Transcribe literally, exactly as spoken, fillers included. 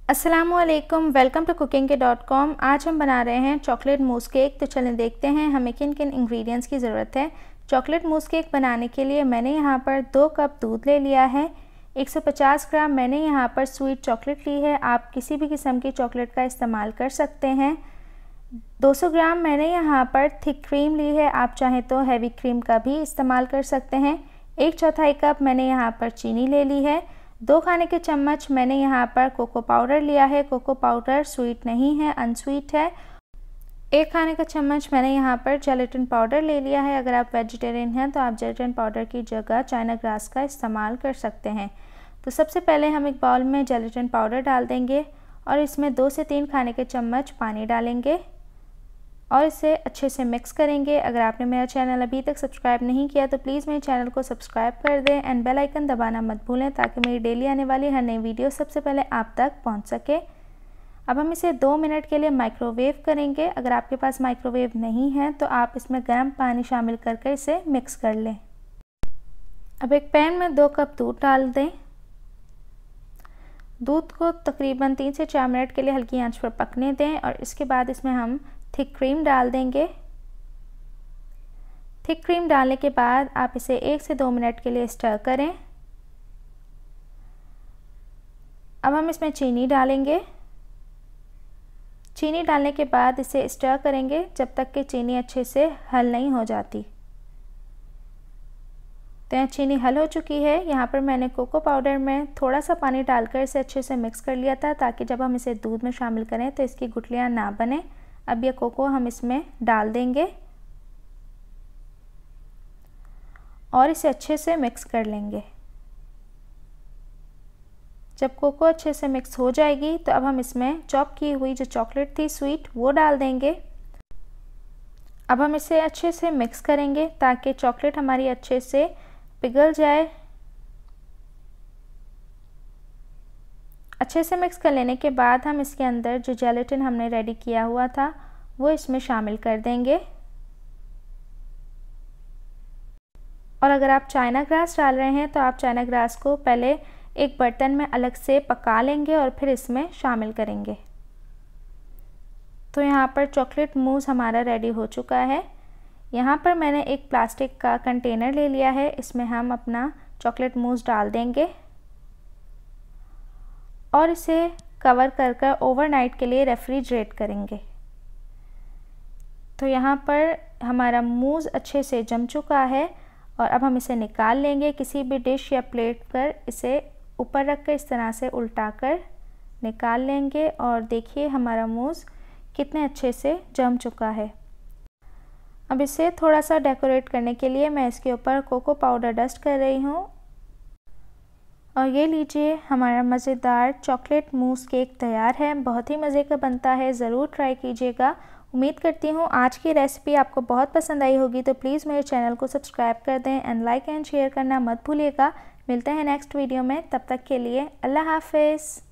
अस्सलामुअलैकुम, welcome to cooking K dot com. आज हम बना रहे हैं चॉकलेट मूस केक। तो चलें देखते हैं हमें किन किन इंग्रेडिएंट्स की ज़रूरत है। चॉकलेट मूस केक बनाने के लिए मैंने यहाँ पर दो कप दूध ले लिया है। एक सौ पचास ग्राम मैंने यहाँ पर स्वीट चॉकलेट ली है। आप किसी भी किस्म की चॉकलेट का इस्तेमाल कर सकते हैं। दो सौ ग्राम मैंने यहाँ पर थिक क्रीम ली है। आप चाहें तो हैवी क्रीम का भी इस्तेमाल कर सकते हैं। एक चौथाई कप मैंने यहाँ पर चीनी ले ली है। दो खाने के चम्मच मैंने यहाँ पर कोको पाउडर लिया है। कोको पाउडर स्वीट नहीं है, अनस्वीट है। एक खाने का चम्मच मैंने यहाँ पर जेलेटिन पाउडर ले लिया है। अगर आप वेजिटेरियन हैं तो आप जेलेटिन पाउडर की जगह चाइना ग्रास का इस्तेमाल कर सकते हैं। तो सबसे पहले हम एक बाउल में जेलेटिन पाउडर डाल देंगे और इसमें दो से तीन खाने के चम्मच पानी डालेंगे और इसे अच्छे से मिक्स करेंगे। अगर आपने मेरा चैनल अभी तक सब्सक्राइब नहीं किया तो प्लीज़ मेरे चैनल को सब्सक्राइब कर दें एंड बेल आइकन दबाना मत भूलें ताकि मेरी डेली आने वाली हर नई वीडियो सबसे पहले आप तक पहुंच सके। अब हम इसे दो मिनट के लिए माइक्रोवेव करेंगे। अगर आपके पास माइक्रोवेव नहीं है तो आप इसमें गर्म पानी शामिल करके इसे मिक्स कर लें। अब एक पैन में दो कप दूध डाल दें। दूध को तकरीबन तीन से चार मिनट के लिए हल्की आंच पर पकने दें और इसके बाद इसमें हम थिक क्रीम डाल देंगे। थिक क्रीम डालने के बाद आप इसे एक से दो मिनट के लिए स्टर करें। अब हम इसमें चीनी डालेंगे। चीनी डालने के बाद इसे स्टर करेंगे जब तक कि चीनी अच्छे से हल नहीं हो जाती। तो यहाँ चीनी हल हो चुकी है। यहाँ पर मैंने कोको पाउडर में थोड़ा सा पानी डालकर इसे अच्छे से मिक्स कर लिया था ताकि जब हम इसे दूध में शामिल करें तो इसकी गुठलियाँ ना बने। अब ये कोको हम इसमें डाल देंगे और इसे अच्छे से मिक्स कर लेंगे। जब कोको अच्छे से मिक्स हो जाएगी तो अब हम इसमें चॉप की हुई जो चॉकलेट थी स्वीट वो डाल देंगे। अब हम इसे अच्छे से मिक्स करेंगे ताकि चॉकलेट हमारी अच्छे से पिघल जाए। अच्छे से मिक्स कर लेने के बाद हम इसके अंदर जो जेलेटिन हमने रेडी किया हुआ था वो इसमें शामिल कर देंगे। और अगर आप चाइना ग्रास डाल रहे हैं तो आप चाइना ग्रास को पहले एक बर्तन में अलग से पका लेंगे और फिर इसमें शामिल करेंगे। तो यहाँ पर चॉकलेट मूस हमारा रेडी हो चुका है। यहाँ पर मैंने एक प्लास्टिक का कंटेनर ले लिया है। इसमें हम अपना चॉकलेट मूस डाल देंगे और इसे कवर कर कर ओवरनाइट के लिए रेफ्रिजरेट करेंगे। तो यहाँ पर हमारा मूस अच्छे से जम चुका है और अब हम इसे निकाल लेंगे। किसी भी डिश या प्लेट पर इसे ऊपर रख कर इस तरह से उल्टा कर निकाल लेंगे और देखिए हमारा मूस कितने अच्छे से जम चुका है। अब इसे थोड़ा सा डेकोरेट करने के लिए मैं इसके ऊपर कोको पाउडर डस्ट कर रही हूँ। और ये लीजिए हमारा मज़ेदार चॉकलेट मूस केक तैयार है। बहुत ही मज़े का बनता है, ज़रूर ट्राई कीजिएगा। उम्मीद करती हूँ आज की रेसिपी आपको बहुत पसंद आई होगी। तो प्लीज़ मेरे चैनल को सब्सक्राइब कर दें एंड लाइक एंड शेयर करना मत भूलिएगा। मिलते हैं नेक्स्ट वीडियो में, तब तक के लिए अल्लाह हाफ़िज़।